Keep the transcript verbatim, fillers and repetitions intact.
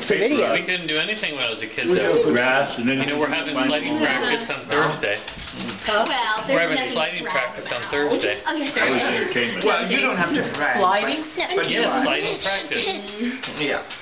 the video. We couldn't do anything when I was a kid, though. Grass, and then You know, we're having sliding practice on Thursday. Well, We're there's having nothing sliding wrong. practice on Thursday. Okay. That was entertainment. Well, you don't have to brag. Sliding? but- but you Yeah, are. sliding practice. Yeah.